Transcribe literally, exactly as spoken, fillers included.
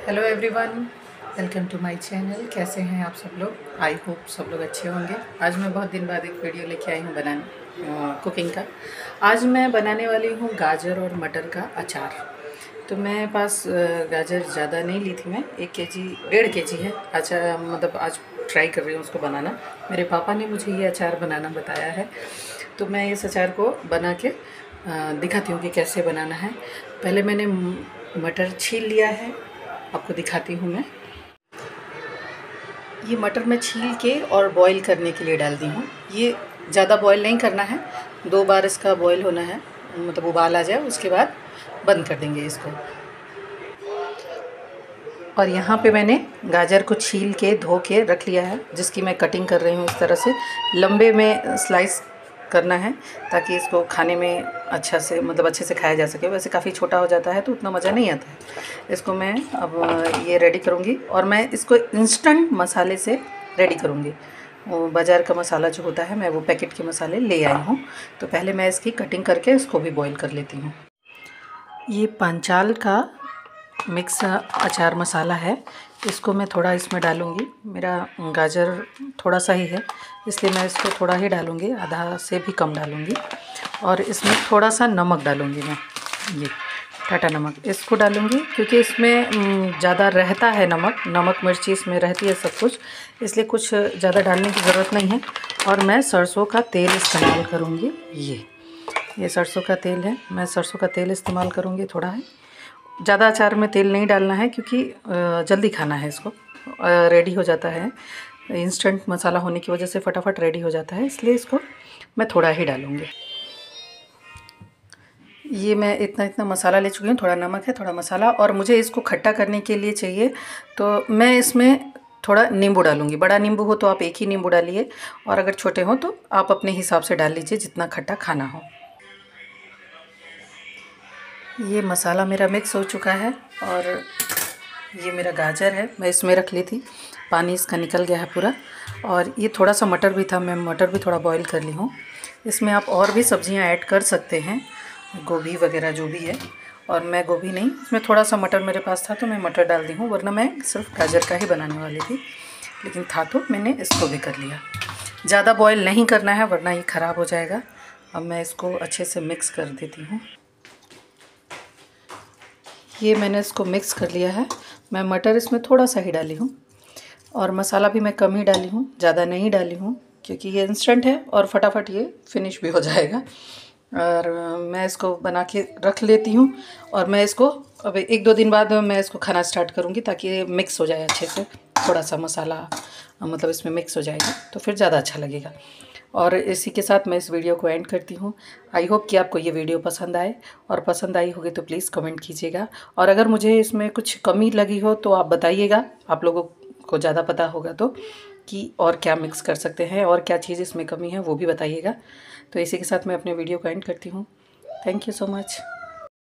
Hello everyone, welcome to my channel. कैसे हैं आप सब लोग? आई होप सब लोग अच्छे होंगे। आज मैं बहुत दिन बाद एक वीडियो लेके आई हूँ बनाने कुकिंग का। आज मैं बनाने वाली हूँ गाजर और मटर का अचार। तो मेरे पास गाजर ज़्यादा नहीं ली थी मैं, एक के जी डेढ़ के जी है अचार। मतलब आज ट्राई कर रही हूँ उसको बनाना। मेरे पापा ने मुझे ये अचार बनाना बताया है, तो मैं इस अचार को बना के दिखाती हूँ कि कैसे बनाना है। पहले मैंने मटर छील लिया है, आपको दिखाती हूँ मैं। ये मटर मैं छील के और बॉईल करने के लिए डाल दी हूँ। ये ज़्यादा बॉईल नहीं करना है, दो बार इसका बॉईल होना है, मतलब उबाल आ जाए उसके बाद बंद कर देंगे इसको। और यहाँ पे मैंने गाजर को छील के धो के रख लिया है, जिसकी मैं कटिंग कर रही हूँ। इस तरह से लंबे में स्लाइस करना है ताकि इसको खाने में अच्छा से मतलब अच्छे से खाया जा सके। वैसे काफ़ी छोटा हो जाता है तो उतना मज़ा नहीं आता है। इसको मैं अब ये रेडी करूँगी और मैं इसको इंस्टेंट मसाले से रेडी करूँगी। वो बाज़ार का मसाला जो होता है, मैं वो पैकेट के मसाले ले आई हूँ। तो पहले मैं इसकी कटिंग करके इसको भी बॉईल कर लेती हूँ। ये पांचाल का मिक्स अचार मसाला है, इसको मैं थोड़ा इसमें डालूँगी। मेरा गाजर थोड़ा सा ही है, इसलिए मैं इसको थोड़ा ही डालूँगी, आधा से भी कम डालूँगी। और इसमें थोड़ा सा नमक डालूँगी मैं, ये टाटा नमक इसको डालूँगी क्योंकि इसमें ज़्यादा रहता है नमक नमक मिर्ची इसमें रहती है सब कुछ, इसलिए कुछ ज़्यादा डालने की ज़रूरत नहीं है। और मैं सरसों का तेल इस्तेमाल करूँगी। ये ये सरसों का तेल है, मैं सरसों का तेल इस्तेमाल करूँगी। थोड़ा है, ज़्यादा अचार में तेल नहीं डालना है क्योंकि जल्दी खाना है इसको। रेडी हो जाता है, इंस्टेंट मसाला होने की वजह से फटाफट रेडी हो जाता है, इसलिए इसको मैं थोड़ा ही डालूँगी। ये मैं इतना इतना मसाला ले चुकी हूँ, थोड़ा नमक है, थोड़ा मसाला। और मुझे इसको खट्टा करने के लिए चाहिए तो मैं इसमें थोड़ा नींबू डालूँगी। बड़ा नींबू हो तो आप एक ही नींबू डालिए, और अगर छोटे हो तो आप अपने हिसाब से डाल लीजिए जितना खट्टा खाना हो। ये मसाला मेरा मिक्स हो चुका है और ये मेरा गाजर है, मैं इसमें रख ली थी, पानी इसका निकल गया है पूरा। और ये थोड़ा सा मटर भी था, मैं मटर भी थोड़ा बॉईल कर ली हूँ। इसमें आप और भी सब्जियां ऐड कर सकते हैं, गोभी वगैरह जो भी है। और मैं गोभी नहीं, इसमें थोड़ा सा मटर मेरे पास था तो मैं मटर डाल दी हूँ, वरना मैं सिर्फ गाजर का ही बनाने वाली थी, लेकिन था तो मैंने इसको भी कर लिया। ज़्यादा बॉईल नहीं करना है वरना ये ख़राब हो जाएगा। अब मैं इसको अच्छे से मिक्स कर देती हूँ। ये मैंने इसको मिक्स कर लिया है। मैं मटर इसमें थोड़ा सा ही डाली हूँ और मसाला भी मैं कम ही डाली हूँ, ज़्यादा नहीं डाली हूँ क्योंकि ये इंस्टेंट है और फटाफट ये फिनिश भी हो जाएगा। और मैं इसको बना के रख लेती हूँ और मैं इसको अब एक दो दिन बाद मैं इसको खाना स्टार्ट करूँगी ताकि ये मिक्स हो जाए अच्छे से। थोड़ा सा मसाला मतलब इसमें मिक्स हो जाएगा तो फिर ज़्यादा अच्छा लगेगा। और इसी के साथ मैं इस वीडियो को एंड करती हूँ। आई होप कि आपको ये वीडियो पसंद आए, और पसंद आई होगी तो प्लीज़ कमेंट कीजिएगा। और अगर मुझे इसमें कुछ कमी लगी हो तो आप बताइएगा, आप लोगों को ज़्यादा पता होगा तो, कि और क्या मिक्स कर सकते हैं और क्या चीज़ इसमें कमी है वो भी बताइएगा। तो इसी के साथ मैं अपने वीडियो को एंड करती हूँ। Thank you so much.